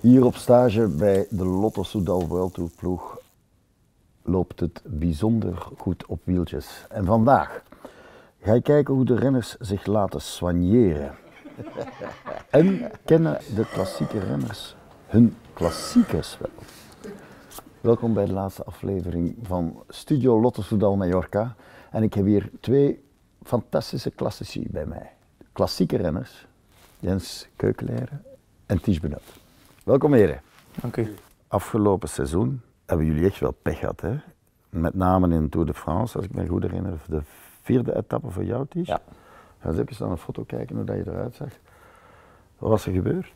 Hier op stage bij de Lotto Soudal World Tour ploeg loopt het bijzonder goed op wieltjes. En vandaag ga je kijken hoe de renners zich laten soigneren. En kennen de klassieke renners hun klassiekers wel. Welkom bij de laatste aflevering van Studio Lotto Soudal Mallorca. En ik heb hier twee fantastische klassici bij mij. Klassieke renners, Jens Keukenleren en Ties Benoot. Welkom heren. Dank u. Afgelopen seizoen hebben jullie echt wel pech gehad, hè? Met name in Tour de France, als ik me goed herinner, de 4e etappe voor jou, Ties. Ja. Ga eens even naar een foto kijken hoe dat je eruit zag. Wat was er gebeurd?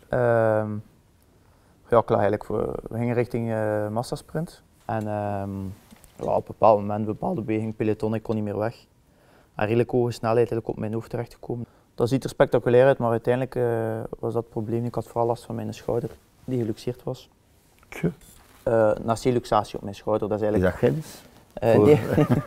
Ja, klaar eigenlijk. We gingen richting massasprint. En op een bepaald moment, een bepaalde beweging, peloton, ik kon niet meer weg. En redelijk hoge snelheid op mijn hoofd terechtgekomen. Dat ziet er spectaculair uit, maar uiteindelijk was dat het probleem. Ik had vooral last van mijn schouder, die geluxeerd was. Nacé-luxatie op mijn schouder, dat is eigenlijk... Is dat Gens? Nee.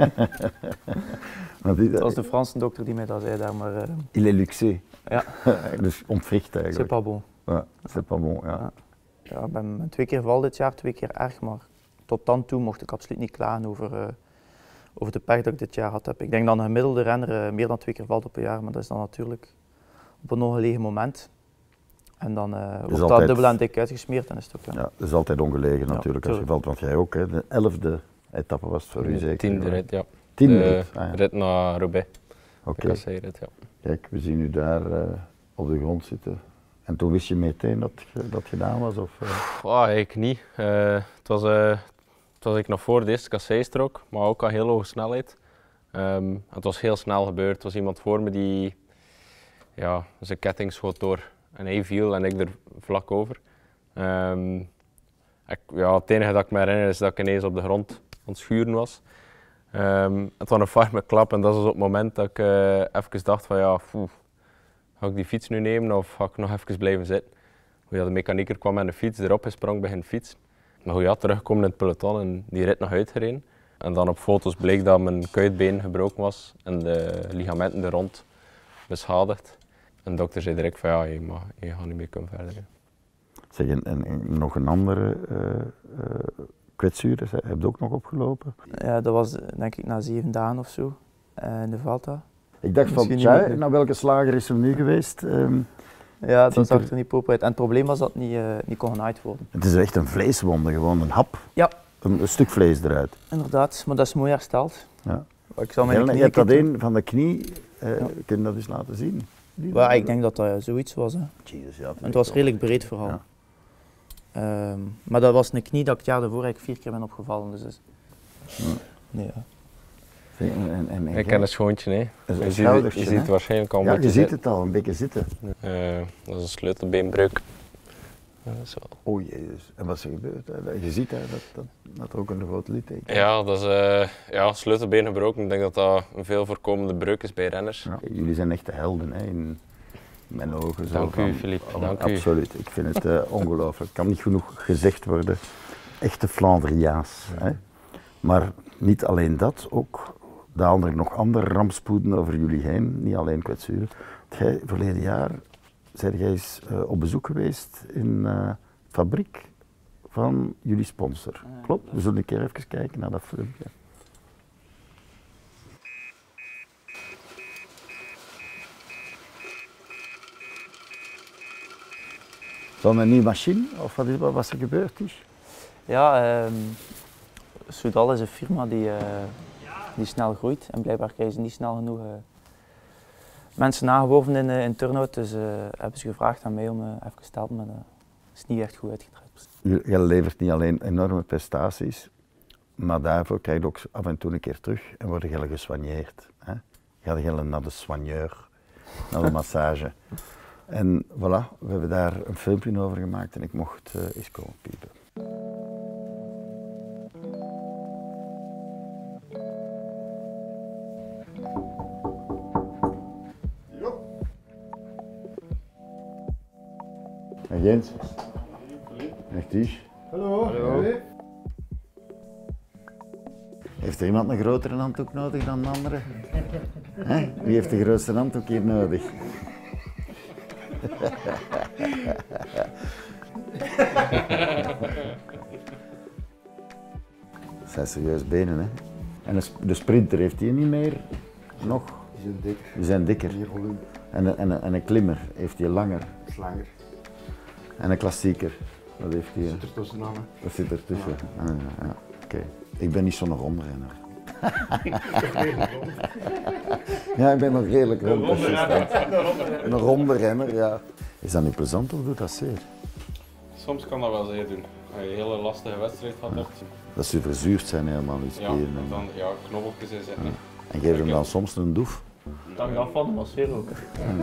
Dat was de Franse dokter die mij dat zei daar, maar... Il est luxé. Ja. Dus ontwricht eigenlijk. C'est pas bon. Ja, c'est pas bon, ja. Ja, ik ben 2 keer gevallen dit jaar, 2 keer erg, maar tot dan toe mocht ik absoluut niet klagen over de pech dat ik dit jaar had heb. Ik denk dat een gemiddelde renner meer dan 2 keer valt op een jaar, maar dat is dan natuurlijk op een ongelegen moment. En dan wordt altijd... dat dubbel en dik uitgesmeerd en is het ook... Ja, dat is altijd ongelegen natuurlijk als je valt, want jij ook, hè. De 11e etappe was het voor u zeker? 10e rit, ja. 10e rit? Ah, ja. Rit naar Roubaix. Oké. Rit, ja. Kijk, we zien u daar op de grond zitten. En toen wist je meteen dat dat gedaan was? Of, Eigenlijk niet. Het was ik nog voor de eerste kasseistrook, maar ook al heel hoge snelheid. Het was heel snel gebeurd. Er was iemand voor me die zijn ketting schoot door en hij viel en ik er vlak over. Het enige dat ik me herinner is dat ik ineens op de grond aan het schuren was. Het was een farme klap en dat was op het moment dat ik even dacht van ga ik die fiets nu nemen of ga ik nog even blijven zitten? De mechanieker kwam met de fiets, erop gesprongen bij een fiets. Maar terugkomen in het peloton en die rit nog uitgereden. En dan op foto's bleek dat mijn kuitbeen gebroken was en de ligamenten er rond beschadigd. En de dokter zei direct van je gaat niet meer kunnen verder. Zeg, en nog een andere kwetsuur, heb je ook nog opgelopen? Ja, dat was denk ik na 7 dagen of zo in de Vuelta. Ik dacht van, naar welke slager is hem nu geweest? Ja, dat zag er niet pop uit. En het probleem was dat het niet kon genaaid worden. Het is echt een vleeswonde, gewoon een hap. Ja. Een stuk vlees eruit. Inderdaad, maar dat is mooi hersteld. Ja. Ik zal mijn knie je hebt dat een van de knie, kun je dat eens laten zien? Ik denk dat dat zoiets was. Hè. Jezus, ja, het was redelijk breed vooral. Ja. Maar dat was een knie dat ik het jaar daarvoor eigenlijk 4 keer ben opgevallen. Dus nee, ja. Ik ken een schoontje, hè. Je ziet het waarschijnlijk al een beetje je ziet het al een beetje zitten. Dat is een sleutelbeenbreuk. Zo. O jezus, en wat is er gebeurd? Je ziet dat er ook een groot litteken. Ja, dat is sleutelbeen gebroken. Ik denk dat dat een veel voorkomende breuk is bij renners. Ja, jullie zijn echte helden, hè, in mijn ogen. Dank u, Philippe. Dank u. Absoluut, ik vind het ongelooflijk. Het kan niet genoeg gezegd worden. Echte Flandriaans. Hè. Maar niet alleen dat, ook nog andere rampspoeden over jullie heen, niet alleen kwetsuren. Jij, verleden jaar, jij eens op bezoek geweest in de fabriek van jullie sponsor. Klopt? We zullen een keer even kijken naar dat filmpje. Zo'n een nieuwe machine, of wat was er gebeurd is? Ja, Soudal is een firma die snel groeit en blijkbaar krijgen ze niet snel genoeg mensen nageworven in Turnhout, dus hebben ze gevraagd aan mij om even te helpen, maar dat is niet echt goed uitgedraaid. Je levert niet alleen enorme prestaties, maar daarvoor krijg je ook af en toe een keer terug en word je gesoigneerd. Hè? Ga je naar de soigneur, naar de massage. En voilà, we hebben daar een filmpje over gemaakt en ik mocht eens komen piepen. En Jens? Echt Ties? Hallo. Hallo. Heeft er iemand een grotere handdoek nodig dan de andere? Wie heeft de grootste handdoek hier nodig? Dat zijn serieus benen, hè. En de sprinter heeft die niet meer nog? Die zijn dikker. Die zijn dikker. Meer volume. En een klimmer heeft die langer. Slanger. En een klassieker, wat heeft die? Zit er tussenaan, hè. Dat zit ertussen. Ah, ja. Oké. Ik ben niet zo'n rondrenner. Ja, ik ben nog redelijk rond. Een ronde renner, ja. Is dat niet plezant of doet dat zeer? Soms kan dat wel zeer doen. Als je een hele lastige wedstrijd had, Dat ze verzuurd zijn helemaal, die ja, spieren. dan ja, knobbeltjes in zitten. En geef hem dan soms een doef. Dat hangt af van de masseur ook.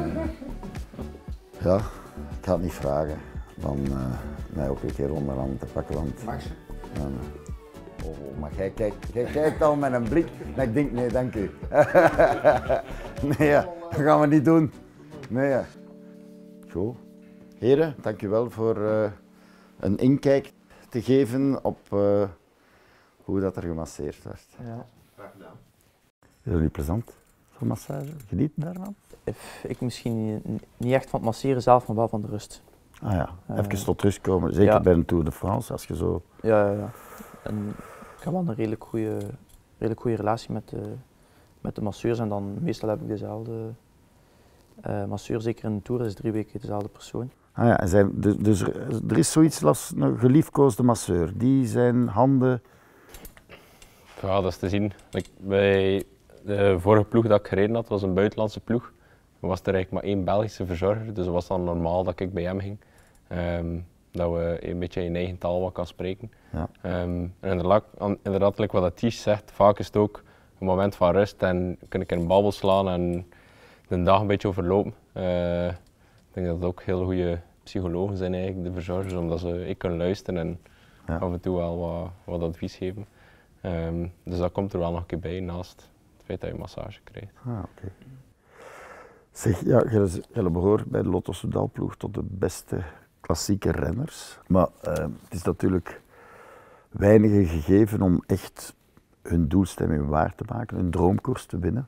Ja, ik ga het niet vragen. Dan mij ook een keer onderhand te pakken, want... Max? Oh, maar jij kijkt al met een blik. Dat ik denk, nee, dank u. Nee, ja, dat gaan we niet doen. Nee, ja. Goed. Heren, dank u wel voor een inkijk te geven op hoe dat er gemasseerd werd. Ja. Graag gedaan. Is dat niet plezant, zo'n massage? Geniet daarvan? Ik misschien niet echt van het masseren zelf, maar wel van de rust. Ah ja, even tot rust komen. Zeker ja. bij een Tour de France, als je zo... Ja. En ik heb wel een redelijk goede relatie met de masseurs en dan meestal heb ik dezelfde masseur, zeker in de Tour, dat is 3 weken dezelfde persoon. Ah ja, dus er is zoiets als een geliefkoosde masseur. Die zijn handen... Ja, dat is te zien. Bij de vorige ploeg dat ik gereden had, was een buitenlandse ploeg. Er was er eigenlijk maar 1 Belgische verzorger, dus het was dan normaal dat ik bij hem ging. Dat we een beetje in eigen taal wat kan spreken. Ja. En inderdaad, like wat Ties zegt, vaak is het ook een moment van rust en kun ik een babbel slaan en de dag een beetje overlopen. Ik denk dat het ook heel goede psychologen zijn eigenlijk, de verzorgers, omdat ze kunnen luisteren en af en toe wel wat advies geven. Dus dat komt er wel nog een keer bij, naast het feit dat je massage krijgt. Ah, oké. Zeg, ja, jullie behoort bij de Lotto Soudal-ploeg tot de beste klassieke renners. Maar het is natuurlijk weinig gegeven om echt hun doelstelling waar te maken, hun droomkoers te winnen.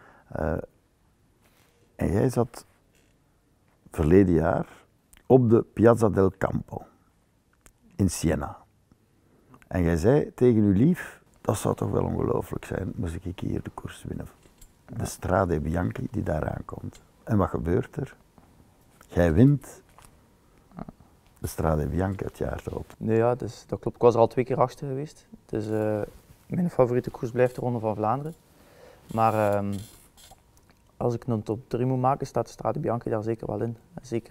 En jij zat verleden jaar op de Piazza del Campo in Siena. En jij zei tegen uw lief, dat zou toch wel ongelooflijk zijn, moest ik hier de koers winnen. De Strade Bianchi die daar aankomt. En wat gebeurt er? Jij wint de Strade Bianchi het jaar erop. Nee, ja, dus, dat klopt. Ik was er al 2 keer achter geweest. Dus, mijn favoriete koers blijft de Ronde van Vlaanderen. Maar als ik een top 3 moet maken, staat de Strade Bianchi daar zeker wel in. Zeker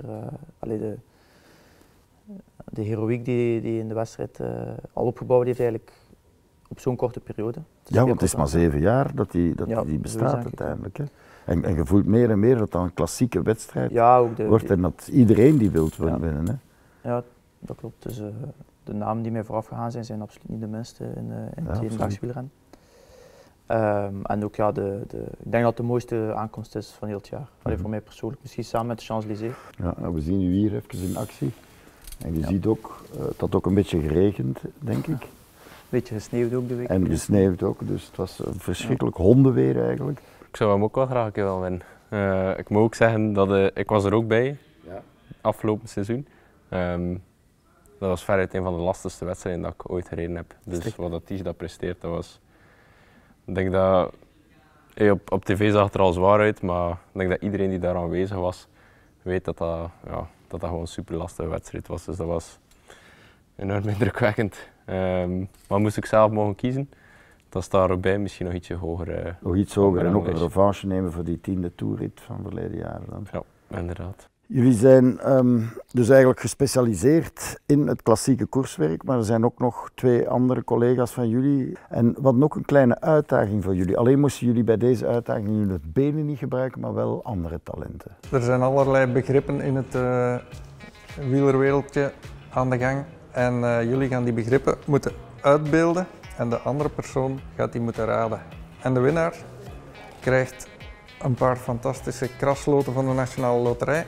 de heroïek die in de wedstrijd al opgebouwd heeft eigenlijk op zo'n korte periode. Ja, want het is maar 7 jaar dat die bestaat uiteindelijk. Hè. En je voelt meer en meer dat dat een klassieke wedstrijd wordt en dat iedereen die wilt winnen. Hè. Ja, dat klopt. Dus de namen die mij vooraf gegaan zijn absoluut niet de minste in het hedendaags wielrennen. En ook ja, ik denk dat het de mooiste aankomst is van heel het jaar. Allee, voor mij persoonlijk, misschien samen met de Champs-Élysées. Ja, nou, we zien u hier even in actie. En je ziet ook, het had ook een beetje geregend, denk ik. Een beetje gesneeuwd ook de week. En gesneeuwd ook, dus het was verschrikkelijk hondenweer eigenlijk. Ik zou hem ook wel graag een keer wel winnen. Ik moet ook zeggen dat ik was er ook bij, afgelopen seizoen. Dat was veruit een van de lastigste wedstrijden dat ik ooit gereden heb. Dus wat dat Ties dat presteert, dat was... Ik denk dat... op tv zag het er al zwaar uit, maar ik denk dat iedereen die daar aanwezig was, weet dat dat gewoon een super lastige wedstrijd was. Dus dat was enorm indrukwekkend. Maar moest ik zelf mogen kiezen, dan staat erbij misschien nog ietsje hoger. Nog iets hoger en ook een revanche nemen voor die 10e toerrit van verleden jaar dan. Ja, inderdaad. Jullie zijn dus eigenlijk gespecialiseerd in het klassieke koerswerk, maar er zijn ook nog 2 andere collega's van jullie. En wat nog een kleine uitdaging voor jullie. Alleen moesten jullie bij deze uitdaging jullie benen niet gebruiken, maar wel andere talenten. Er zijn allerlei begrippen in het wielerwereldje aan de gang. En jullie gaan die begrippen moeten uitbeelden en de andere persoon gaat die moeten raden. En de winnaar krijgt een paar fantastische krasloten van de Nationale Loterij.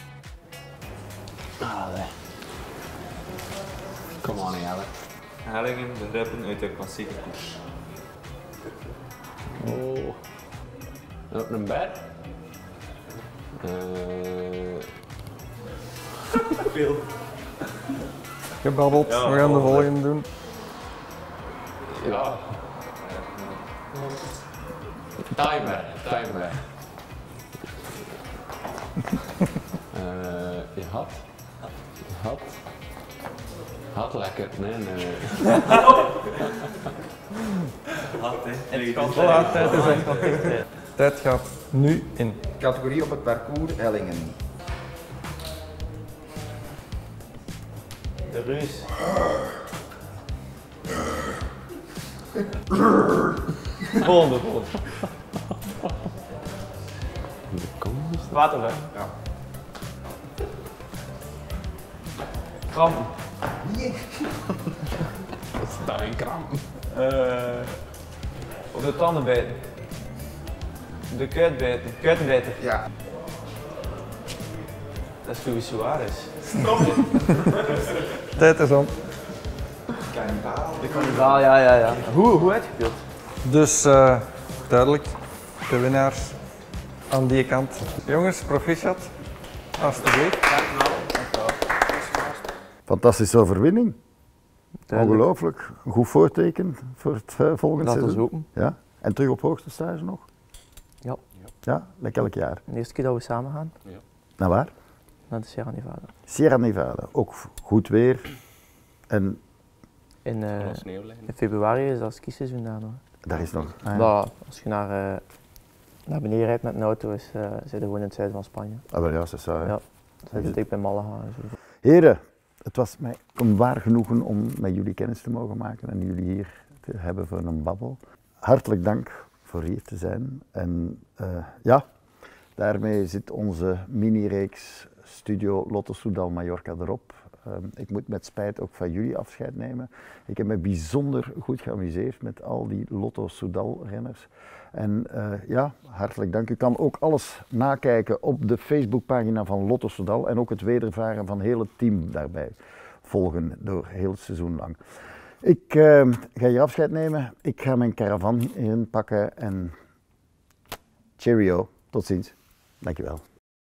Come on, Jelle. Hellingen begrippen uit de klassieke koers. Op een berg? Veel. gebabbeld. We gaan de volgende doen. Ja. Timer. Je had lekker, nee. Voilà, tijd is er. Tijd gaat nu in. Categorie op het parcours hellingen. De reus. Volgende. Water, hè? Ja. Krampen. Dat is daar een kramp. Op de tanden bijten. De kuit bijten. Kuitenbijter. Ja. Dat is toch zwaar is. Tijd is om. Kannibaal. De kannibaal, ja. Hoe uitgespeeld? Dus duidelijk, de winnaars aan die kant. Jongens, proficiat. Alsjeblieft. Fantastische overwinning. Duidelijk. Ongelooflijk. Een goed voorteken voor het volgende Laten we seizoen. hopen. Ja. En terug op hoogste stage nog? Ja. Ja, lekker elk jaar. De eerste keer dat we samen gaan, Naar waar? naar de Sierra Nevada. Sierra Nevada. Ook goed weer. En In Sneeuwlijn. februari is dat skiseizoen daar nog. daar is nog... Nou, als je naar beneden rijdt met een auto, zit je gewoon in het zuiden van Spanje. Ah, wel ja, dat is zo. hè. Ja. Dan zit ik bij Malaga en zo. Heren, het was mij een waar genoegen om met jullie kennis te mogen maken en jullie hier te hebben voor een babbel. Hartelijk dank voor hier te zijn. En ja, daarmee zit onze mini-reeks Studio Lotto Soudal Mallorca erop. Ik moet met spijt ook van jullie afscheid nemen. Ik heb me bijzonder goed geamuseerd met al die Lotto Soudal renners. En ja, hartelijk dank. U kan ook alles nakijken op de Facebookpagina van Lotto Soudal en ook het wedervaren van heel het team daarbij volgen door heel het seizoen lang. Ik ga hier afscheid nemen. Ik ga mijn caravan inpakken en cheerio. Tot ziens. Dankjewel.